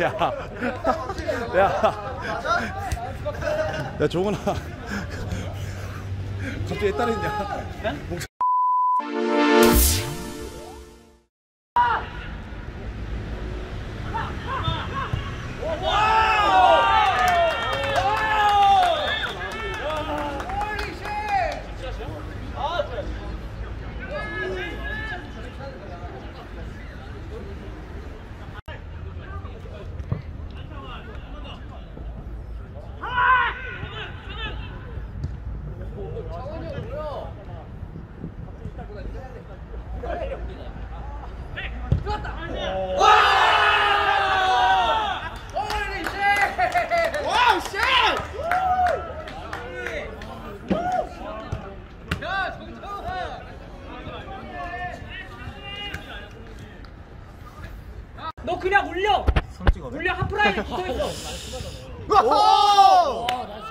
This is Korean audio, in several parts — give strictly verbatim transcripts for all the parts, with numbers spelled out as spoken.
야, 야, 야, 종훈아, 갑자기 애 딸했냐? 네? 너 그냥 울려! 울려 하프라인에 붙어있어! 오!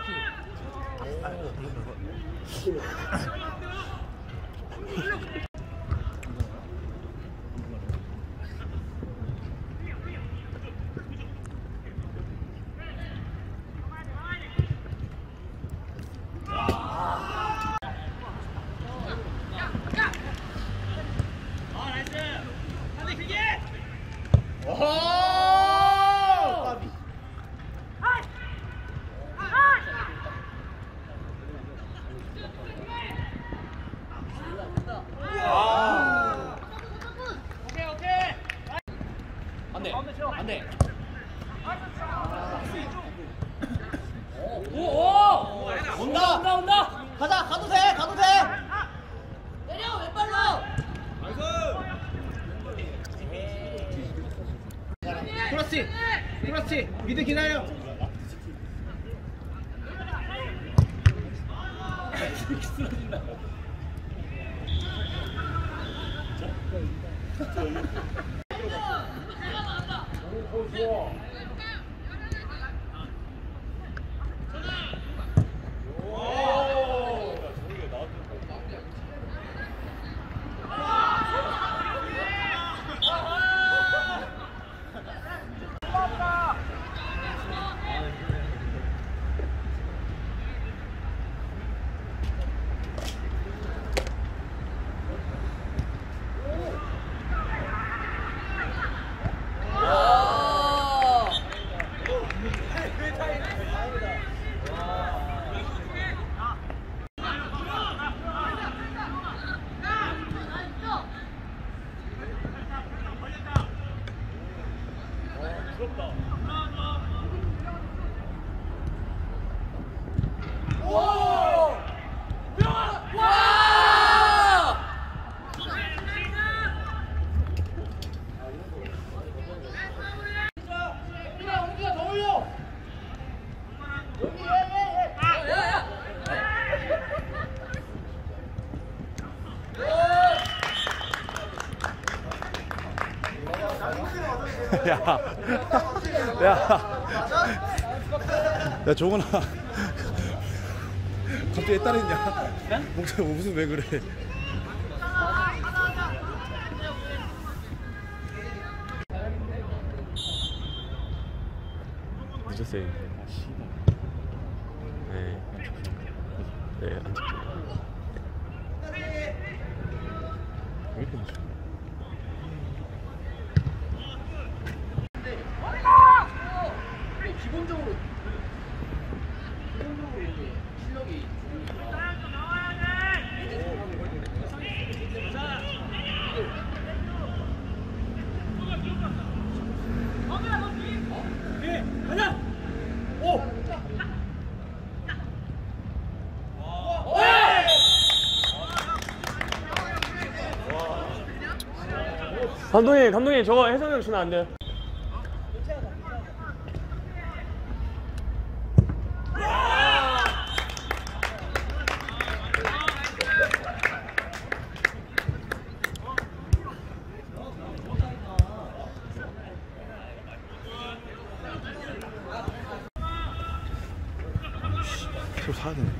안돼 안돼 오오 온다 온다 온다 가자, 가도 돼, 가도 돼. 내려 왼발로 그렇지, 그렇지. 미드 기다려. 야, 야, 야, 종훈아, 갑자기 애 딸했냐? 네? 목소리 무슨 왜 그래? 늦었어요. 네, 네, 안 찍죠. 왜 이렇게 늦어? 기본적으로 기본적으로 이제 실력이 가자! 오! 감독님, 감독님 저거 혜성이 형 주면 안 돼요? 저 사야 되네.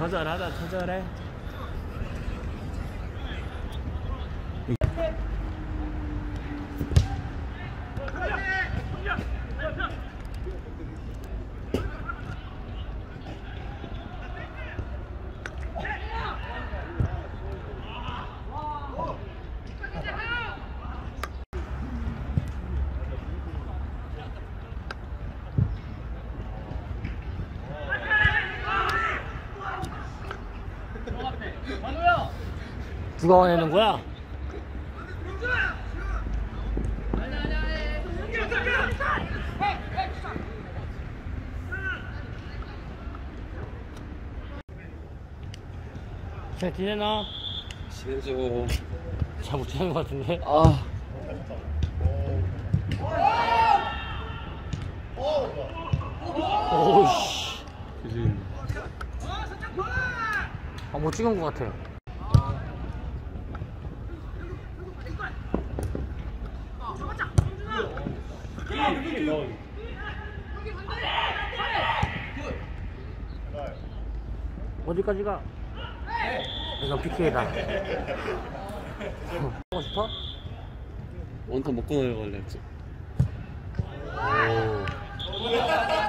처절하다 처절해. 누가 원하는 거야? 잘 지내나? 지내죠. 잘 못 지내는 것 같은데? 아. 오우씨. 그지. 아, 못 찍은 것 같아요. 어디까지 가? 이건 피케이다. 하고 싶어? 원턴 먹고 나려고 할래. 오.